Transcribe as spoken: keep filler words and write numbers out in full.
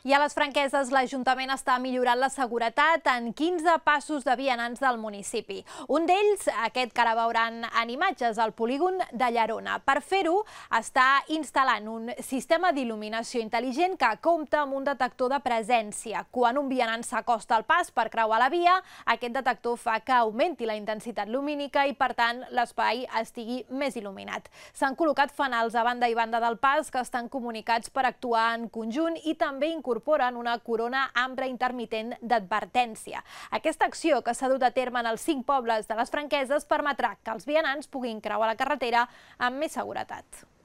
I a les Franqueses, l'Ajuntament està millorant la seguretat en quinze passos de vianants del municipi. Un d'ells, aquest que ara veuran en imatges, al polígon de Llerona. Per fer-ho, està instal·lant un sistema d'il·luminació intel·ligent que compta amb un detector de presència. Quan un vianant s'acosta al pas per creuar la via, aquest detector fa que augmenti la intensitat lumínica i, per tant, l'espai estigui més il·luminat. S'han col·locat fanals a banda i banda del pas que estan comunicats per actuar en conjunt i també incorporen una corona ambra intermitent d'advertència. Aquesta acció, que s'ha dut a terme en els cinc pobles de les Franqueses, permetrà que els vianants puguin creuar la carretera amb més seguretat.